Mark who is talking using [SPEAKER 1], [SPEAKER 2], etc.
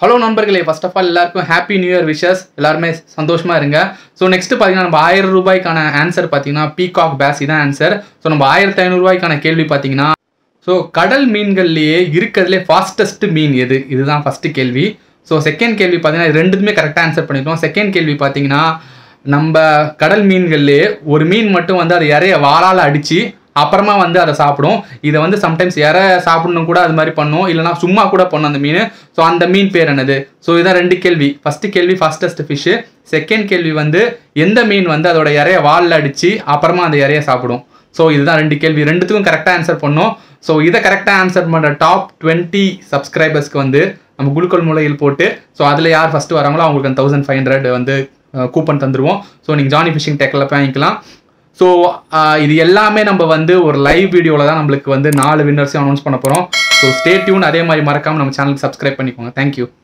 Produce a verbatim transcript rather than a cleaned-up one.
[SPEAKER 1] Hello நண்பர்களே, first of all எல்லாருக்கும் happy new year wishes. எல்லாருமே சந்தோஷமா இருங்க. ஸோ நெக்ஸ்ட் பார்த்தீங்கன்னா நம்ம ஆயிரம் ரூபாய்க்கான ஆன்சர் பார்த்தீங்கன்னா பீகாக் பேஸ் தான் ஆன்சர். ஸோ நம்ம ஆயிரத்தி ஐநூறு ரூபாய்க்கான கேள்வி பார்த்தீங்கன்னா ஸோ கடல் மீன்கள்லேயே இருக்கிறதுலே ஃபாஸ்டஸ்ட் மீன் எது, இதுதான் ஃபர்ஸ்ட் கேள்வி. ஸோ செகண்ட் கேள்வி பார்த்தீங்கன்னா ரெண்டுத்துமே கரெக்டாக ஆன்சர் பண்ணிருக்கோம். செகண்ட் கேள்வி பார்த்தீங்கன்னா நம்ம கடல் மீன்கள்லேயே ஒரு மீன் மட்டும் வந்து அது இறைய வாளால் அடித்து அப்புறமா வந்து அதை சாப்பிடும். இதை வந்து சம்டைம்ஸ் இறை சாப்பிடணும் கூட அது மாதிரி பண்ணும், இல்லைனா சும்மா கூட பண்ணும் அந்த மீன். ஸோ அந்த மீன் பேர் என்னது? ஸோ இதான் ரெண்டு கேள்வி. ஃபர்ஸ்ட் கேள்வி ஃபாஸ்டஸ்ட் ஃபிஷ்ஷு, செகண்ட் கேள்வி வந்து எந்த மீன் வந்து அதோட இறைய வாலில் அடித்து அப்புறமா அந்த இறைய சாப்பிடும். ஸோ இதுதான் ரெண்டு கேள்வி, ரெண்டுத்துக்கும் கரெக்டாக ஆன்சர் பண்ணோம். ஸோ இதை கரெக்டாக ஆன்சர் பண்ணுற டாப் டுவெண்ட்டி சப்ஸ்கிரைபர்ஸ்க்கு வந்து நம்ம குலுக்கல் மூலையில் போட்டு ஸோ அதில் யார் ஃபஸ்ட்டு வராங்களோ அவங்களுக்கு தௌசண்ட் ஃபைவ் ஹண்ட்ரட் வந்து கூப்பன் தந்துடுவோம். ஸோ நீங்கள் ஜானி ஃபிஷிங் டெக்கில் வாங்கிக்கலாம். ஸோ இது எல்லாமே நம்ம வந்து ஒரு லைவ் வீடியோவில் தான் நம்மளுக்கு வந்து நாலு வின்னர்ஸையும் அனௌன்ஸ் பண்ண போகிறோம். So stay tune. அதே மாதிரி மறக்காமல் நம்ம சேனலுக்கு சப்ஸ்கிரைப் பண்ணிக்கோங்க. தேங்க்யூ.